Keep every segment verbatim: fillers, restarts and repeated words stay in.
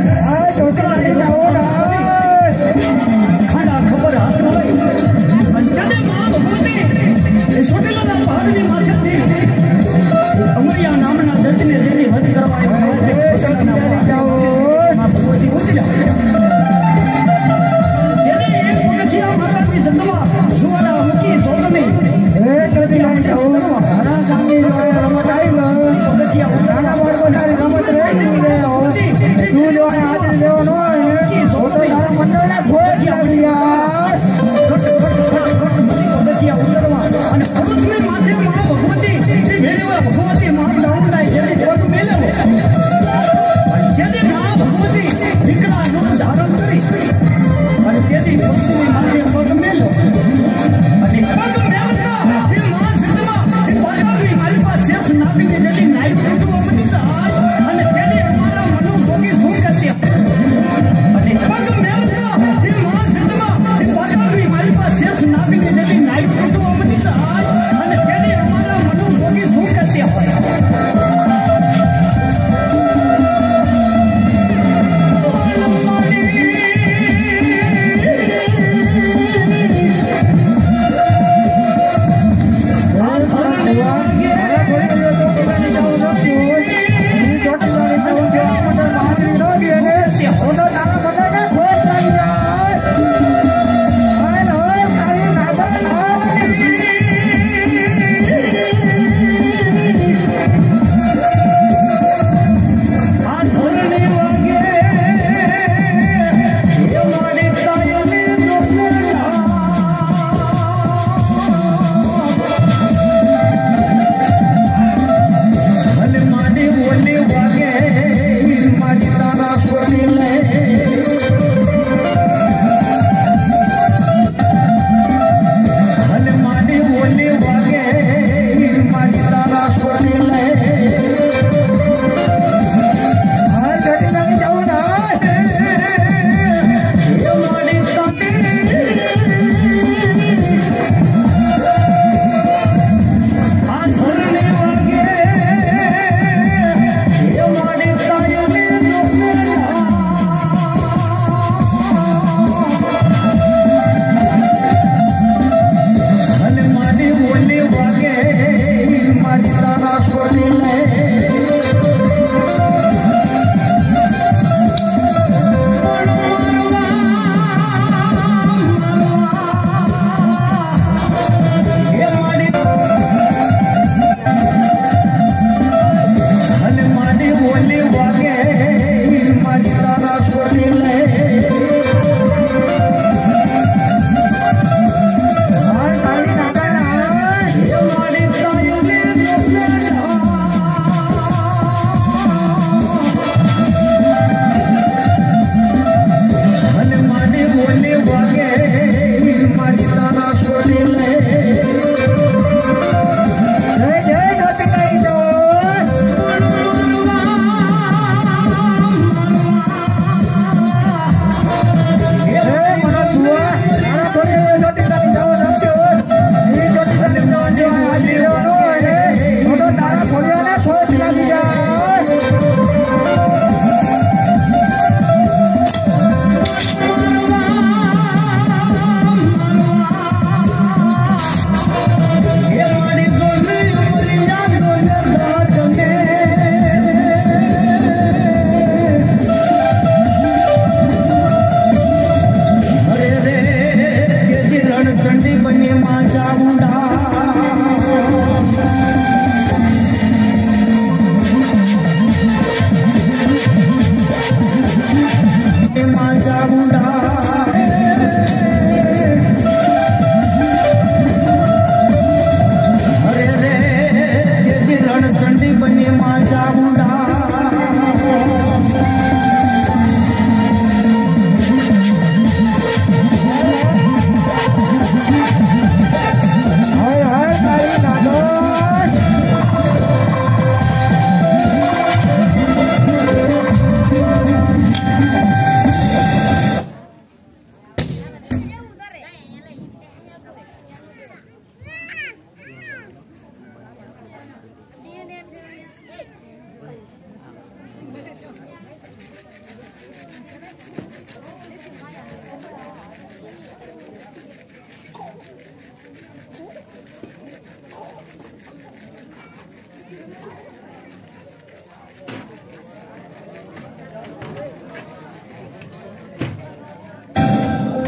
Thank you.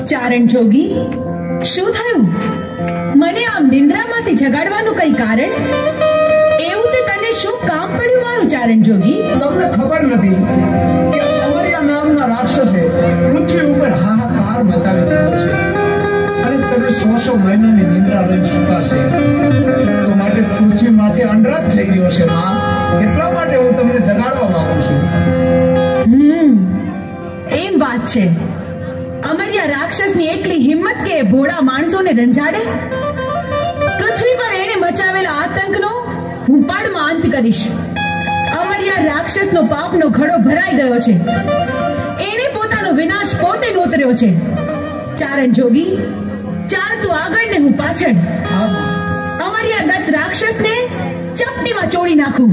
ચારણ જોગી, શું થયું? મને આમ નિંદ્રામાંથી જગાડવાનું કઈ કારણ? એવું તે તને શું કામ પડ્યું મારું ચારણ જોગી? તમને ખબર નથી કે અમરિયા નામના રાક્ષસે પૃથ્વી ઉપર હાહાકાર મચાવી દીધો છે અને તમે સો સો મહિનાની નિંદ્રા લઈને સૂતા છે, તો માટે પૃથ્વીમાંથી અંડરાજ થઈ ગયો છે માં. એટલા માટે હું તમને જગાડવા માંગુ છું. હમ એમ વાત છે. અમરિયા રાક્ષસની એટલી હિંમત કે ભોળા માણસોને રંજાડે? પૃથ્વી પર એને મચાવેલા આતંકનો હું પળમાં અંત કરીશ. અમરિયા રાક્ષસનો પાપનો ઘડો ભરાઈ ગયો છે. એને પોતાનો વિનાશ પોતે નોતર્યો છે. ચારણ જોગી, ચાલ તું આગળ ને હું પાછળ. અમરિયા દત્ત રાક્ષસને ચપટીમાં ચોળી નાખું.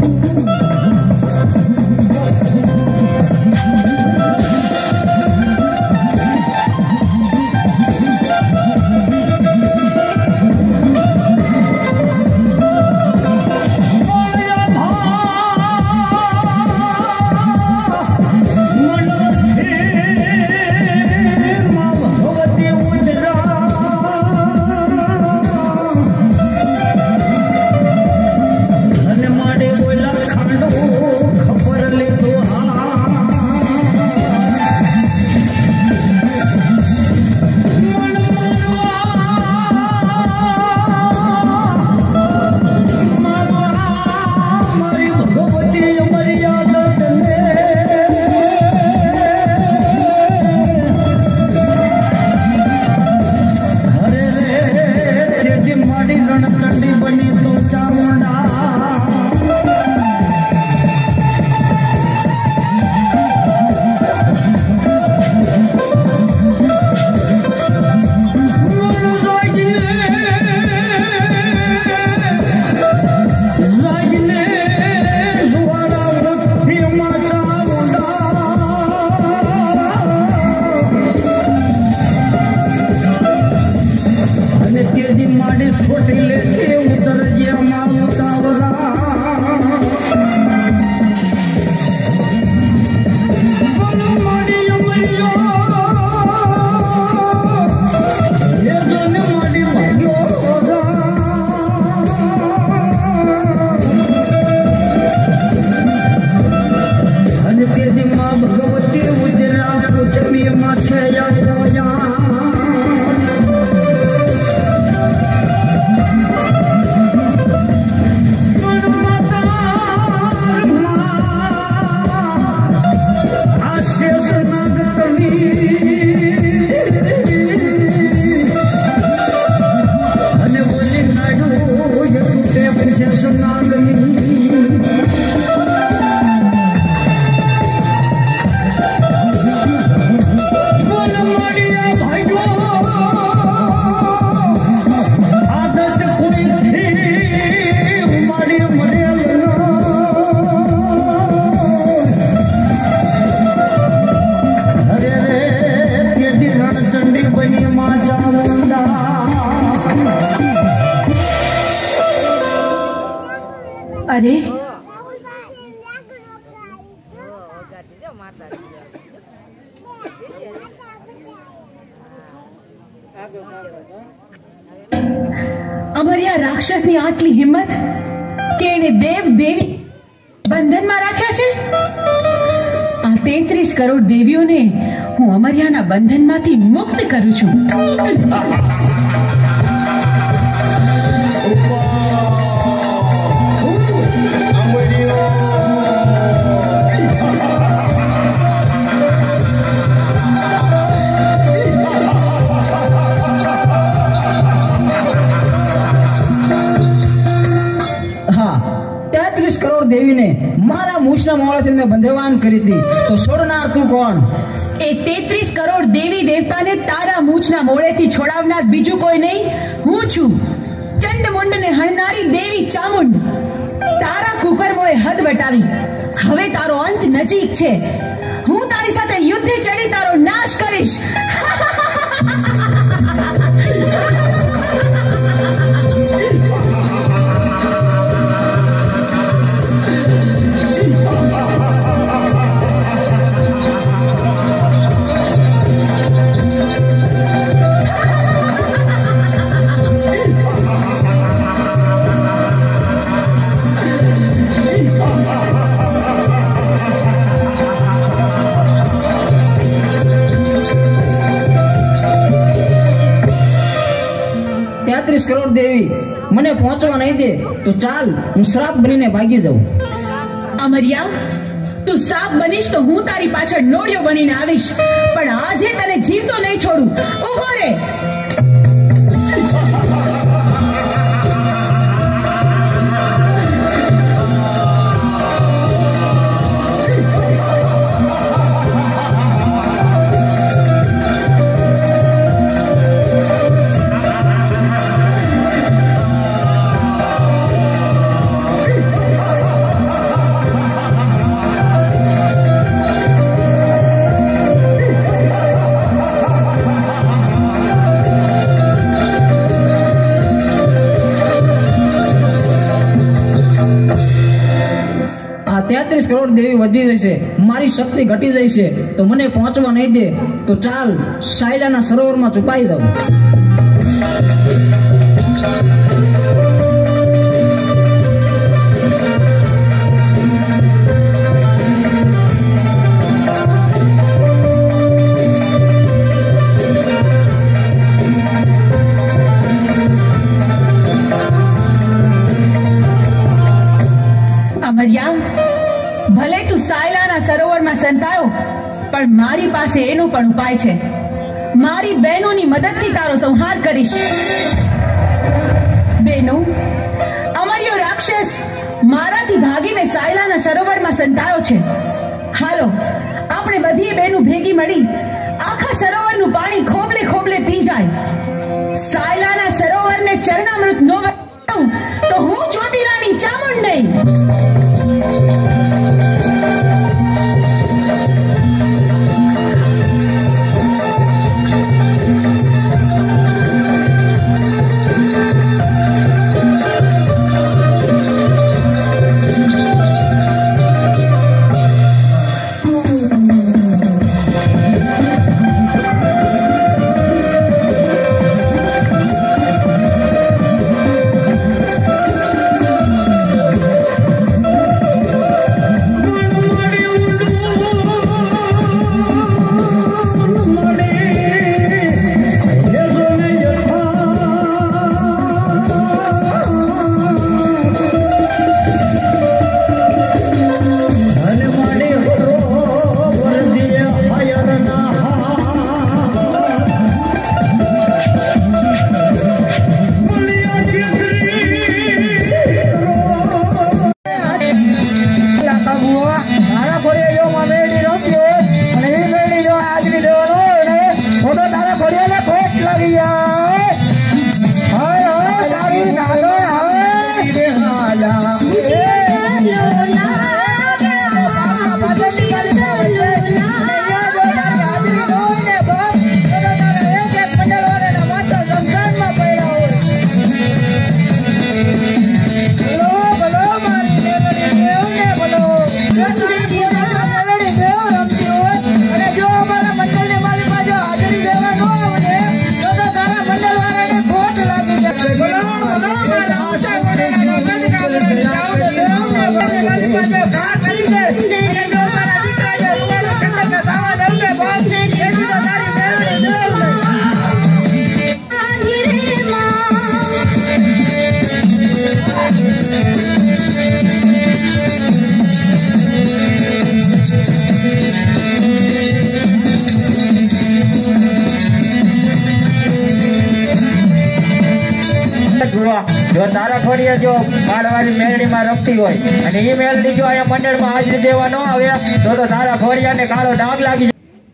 અરે અમરિયા રાક્ષસની આટલી હિંમત કે એને દેવ દેવી બંધનમાં રાખ્યા છે. આ તેત્રીસ કરોડ દેવીઓને હું અમરિયાના બંધનમાંથી મુક્ત કરું છું. કરોડ દેવીને મારા મૂછના મોળાથી મેં બંધવાન કરી હતી, તો છોડનાર તું કોણ? એ તેત્રીસ કરોડ દેવી દેવતાને તારા મૂછના મોળેથી છોડાવનાર બીજું કોઈ નહીં, હું છું. ચંડમુંડને હણનારી દેવી ચામુંડ. તારા કુકર્મોએ હદ વટાવી. હવે તારો અંત નજીક છે. હું તારી સાથે યુદ્ધે ચડી તારો નાશ કરીશ. તેત્રીસ કરોડ દેવી મને પહોંચવા નહીં દે તો ચાલ હું શ્રાપ બનીને ભાગી જાઉં. અમરિયા, તું સાપ બનીશ તો હું તારી પાછળ નોળિયો બનીને આવીશ, પણ આજે તને જીવતો નહીં છોડું. ઉભો રે. તેત્રીસ કરોડ દેવી વધી જશે, મારી શક્તિ ઘટી જશે, તો મને પહોંચવા નહીં દે તો ચાલ સાયલાના સરોવરમાં છુપાઈ જાઉં. અમરિયા, ભલે તું સાયલાના સરોવરમાં સંતાયો, પણ મારી પાસે એનો પણ ઉપાય છે. મારી બહેનોની મદદથી તારો સંહાર કરીશ. બહેનો, અમરિયો રાક્ષસ મારાથી ભાગીને સાયલાના સરોવરમાં સંતાયો છે. હાલો, આપણે બધી બહેનો ભેગી મળી આખા સરોવરનું પાણી ખોબલે ખોબલે પી જાય. સાયલાના સરોવરને ચરણામૃત નો વળાવું તો હું ચોટીલાની ચામુંડ નહીં. જો તારા ફળીએ જો માળવાળી મેલડીમાં રમતી હોય અને એ મેલડી જો અહીંયા મંડળમાં હાજરી દેવા ન આવે તો તો તારા ફળિયાને કાળો ડાઘ લાગી.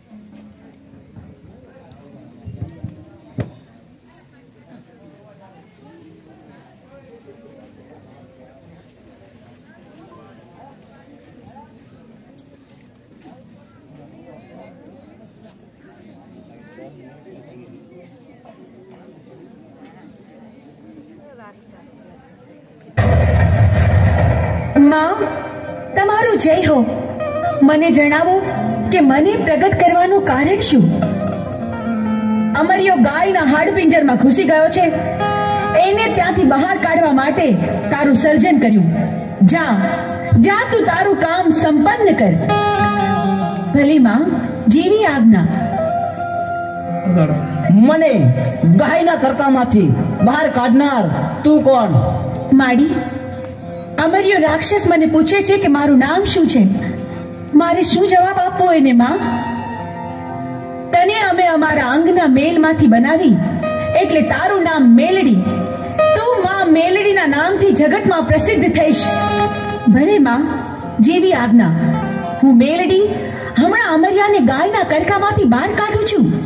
માં, તમારું જય હો. મને જણાવો કે મને પ્રગટ કરવાનું કારણ શું? અમરિયો ગાયના હાડપિંજરમાં ઘૂસી ગયો છે. એને ત્યાંથી બહાર કાઢવા માટે તારું સર્જન કર્યું. જા જા, તું તારું કામ સંપન્ન કર. ભલી માં, જેવી આજ્ઞા. વગાડો. મને ગાયના કરકામાંથી બહાર કાઢનાર તું કોણ? માડી, અમર્યો રાક્ષસ મને પૂછે છે કે મારું નામ શું છે. મારે શું જવાબ આપવો એને માં? તને અમે અમારા અંગના મેલમાંથી બનાવી એટલે તારું નામ મેલડી. તું માં મેલડીના નામથી જગતમાં પ્રસિદ્ધ થઈશ. ભલે માં, જેવી આજ્ઞા. હું મેલડી હમણાં અમર્યાને ગાયના કરકામાંથી બહાર કાઢું છું.